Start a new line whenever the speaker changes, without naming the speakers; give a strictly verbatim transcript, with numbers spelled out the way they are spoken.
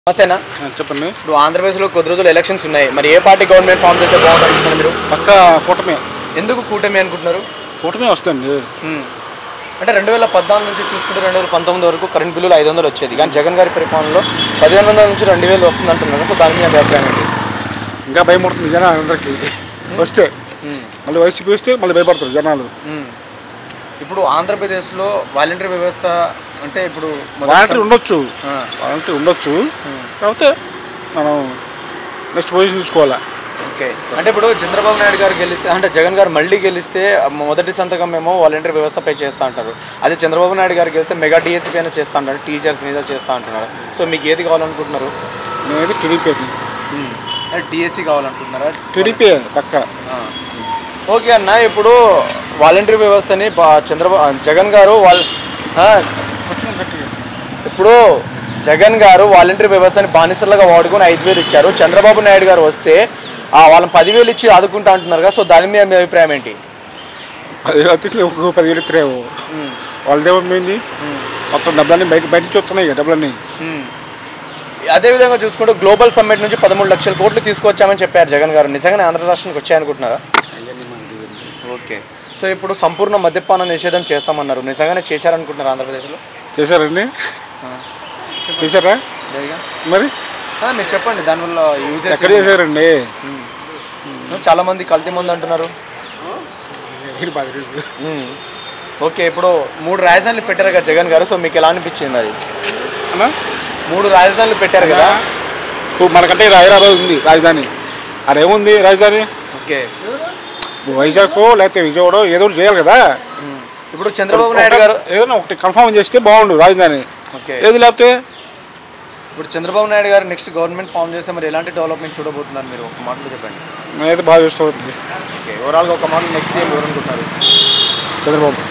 నమస్తేనా
చెప్పండి.
ఇప్పుడు ఆంధ్రప్రదేశ్లో కొద్ది రోజులు ఎలక్షన్స్ ఉన్నాయి. మరి ఏ పార్టీ గవర్నమెంట్ ఫామ్ చేస్తే బాగుంటుంది మీరు?
పక్కా కూటమి.
ఎందుకు కూటమి అనుకుంటున్నారు?
కూటమి వస్తుంది.
అంటే రెండు వేల పద్నాలుగు నుంచి చూసుకుంటే రెండు వేల పంతొమ్మిది వరకు కరెంట్ బిల్లులు ఐదు వందలు వచ్చేది, కానీ జగన్ గారి పరిపాలనలో పదిహేను వందల నుంచి రెండు వేలు వస్తుంది అంటున్నారు. సో దాని మీద అభిప్రాయం ఏంటి?
ఇంకా భయపడుతుంది జనాలు అందరికీ. వస్తే మళ్ళీ వైసీపీ వస్తే మళ్ళీ భయపడతారు జనాలు.
ఇప్పుడు ఆంధ్రప్రదేశ్లో వాలంటరీ వ్యవస్థ అంటే ఇప్పుడు
వాలంటరీ ఉండొచ్చు వాలంటరీ ఉండొచ్చు కాకపోతే మనం నెక్స్ట్ పొజిషన్ తీసుకోవాలా.
ఓకే, అంటే ఇప్పుడు చంద్రబాబు నాయుడు గారు గెలిస్తే అంటే జగన్ గారు మళ్ళీ గెలిస్తే మొదటి సంతకం మేము వాలంటరీ వ్యవస్థపై చేస్తూ అంటారు. అదే చంద్రబాబు నాయుడు గారు గెలిస్తే మెగా డిఎస్సీ పైన చేస్తూ అంటారు, టీచర్స్ మీద చేస్తూ అంటున్నారు. సో మీకు ఏది కావాలనుకుంటున్నారు?
నేనైతే టీడీపీ.
డిఎస్సీ కావాలనుకుంటున్నారా?
టీడీపీ పక్క.
ఓకే అన్న, ఇప్పుడు వాలంటరీ వ్యవస్థని చంద్రబాబు జగన్ గారు వాళ్ళ ఇప్పుడు జగన్ గారు వాలంటరీ వ్యవస్థని బానిసలుగా వాడుకొని ఐదు వేలు ఇచ్చారు. చంద్రబాబు నాయుడు గారు వస్తే వాళ్ళని పదివేలు ఇచ్చి ఆదుకుంటా అంటున్నారు కదా. సో దాని మీద మీ అభిప్రాయం ఏంటి?
పదివేలు పదివేలు ఇస్తారేమో వాళ్ళదేమైంది, మొత్తం డబ్బులన్నీ బయట బయట నుంచి వస్తున్నాయి కదా డబ్బులన్నీ.
అదేవిధంగా చూసుకుంటే గ్లోబల్ సమ్మిట్ నుంచి పదమూడు లక్షల కోట్లు తీసుకొచ్చామని చెప్పారు జగన్ గారు. నిజంగానే ఆంధ్ర రాష్ట్రానికి వచ్చాయనుకుంటున్నారా? ఓకే, సో ఇప్పుడు సంపూర్ణ మద్యపాన నిషేధం చేస్తామన్నారు. నిజంగానే చేశారనుకుంటున్నారు ఆంధ్రప్రదేశ్లో?
చేశారండి, చేశారా? మరి
మీరు చెప్పండి, దానివల్ల యూజ్
ఎక్కడ చేశారండి?
చాలా మంది కల్తీ మంది అంటున్నారు. ఓకే, ఇప్పుడు మూడు రాజధానులు పెట్టారు కదా జగన్ గారు. సో మీకు ఎలా అనిపించింది అది? మూడు రాజధానులు పెట్టారు కదా.
మనకంటే హైదరాబాద్ ఉంది రాజధాని, అదేముంది రాజధాని?
ఓకే,
వైజాగ్ లేకపోతే విజయవాడ ఏదో ఒకటి చేయాలి కదా.
ఇప్పుడు చంద్రబాబు నాయుడు గారు
ఏదైనా ఒకటి కన్ఫర్మ్ చేస్తే బాగుండు రాజధాని.
ఓకే,
ఏది లేకపోతే
ఇప్పుడు చంద్రబాబు నాయుడు గారు నెక్స్ట్ గవర్నమెంట్ ఫామ్ చేస్తే మరి ఎలాంటి డెవలప్మెంట్ చూడబోతున్నారు మీరు? ఒక మాటలో చెప్పండి.
నేనైతే బాగా చూసుకోవచ్చు.
ఓకే, ఓవరాల్గా ఒక మాటలు నెక్స్ట్ సీఎం ఎవరు అనుకుంటున్నారు?
చంద్రబాబు.